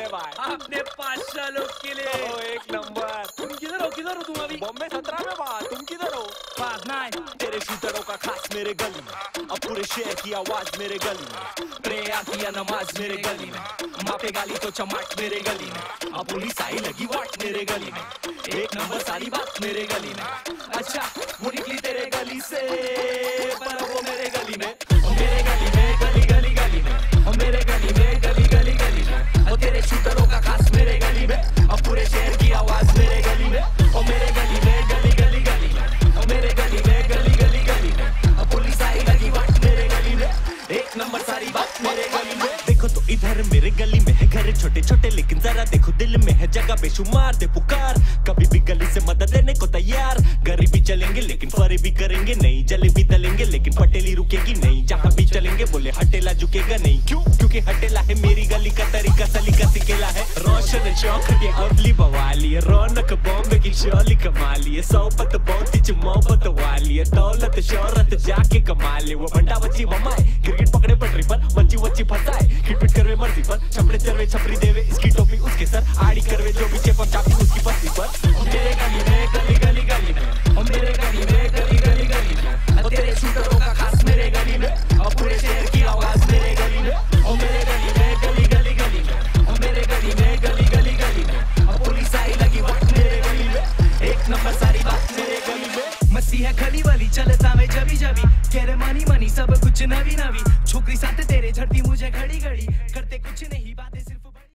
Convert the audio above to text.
भाई, अपने 500 लोग के लिए। ओ एक नंबर। तुम किधर हो तुम अभी? बॉम्बे 17 में बा, तुम किधर हो? 5-9। तेरे शूटरों का खास मेरे गली में, अब पूरे शहर की आवाज मेरे गली में, प्रेयर किया नमाज मेरे गली में, मापे गाली तो चमाट मेरे गली में, अब पुलिस आई लगी वाट मेरे गली में, एक नंबर सारी बात मेरे गली में। अच्छा वो निकली तेरे गली से, पर वो मेरे गली में, मेरे गली में, गली गली गली में, और मेरे गली में, गली गली गली में, और तेरे शूटरों का खास मेरे गली में, अब पूरे शहर की आवाज मेरे गली में, और मेरे गली में, गली गली गली में, और मेरे गली में, गली गली गली में, अब पुलिस आई लगी वाट मेरे गली में, एक नंबर सारी बात मेरे गली में। देखो तो इधर मेरे गली में है घर छोटे छोटे, लेकिन जरा देखो दिल में है जगह बेशुमार, दे पुकार कभी भी गली से मदद लेने को तैयार, गरीबी चलेंगे लेकिन फरे भी करेंगे नहीं, जलेबी तलेंगे लेकिन पटेली रुकेगी नहीं, जहाँ भी चलेंगे बोले हटेला झुकेगा नहीं, क्यों? क्योंकि हटेला है मेरी गली का तरीका, सलीका सिकेला है, रोशन चौखट ये अवली बवाली है, रौनक बॉम्बे की शोली कमाली है, सोबत बहुत ही मोहब्बत वाली है, दौलत शोहरत जाके कमा ले, वो बंडा बच्ची ममाए, क्रिकेट पकड़े पटरी पर बच्ची बच्ची फंसाए, खिटपिट करवे मर्जी पर, छपड़े चरवे छपरी देवे, इसकी टोपी उसके सर, आड़ी करवे जो भी चेपम चापी उसकी पत्नी पर, मेरे गली में, गली गली गली में, और मेरे गली में, गली गली गली में, और तेरे शूटरों का खास मेरे गली में, और पूरे शहर की आवाज मेरे गली में, और मेरे गली में, गली गली गली में, और मेरे गली में, गली गली गली में, और पुलिस आई लगी वाट मेरे गली में, एक नंबर सारी बात मेरे गली में। मसीहा खली वाली चलता मैं जबी जबी, कह रहे मनी मनी सब कुछ नवी नवी, छोकरी साथ तेरे झड़ती मुझे घड़ी घड़ी।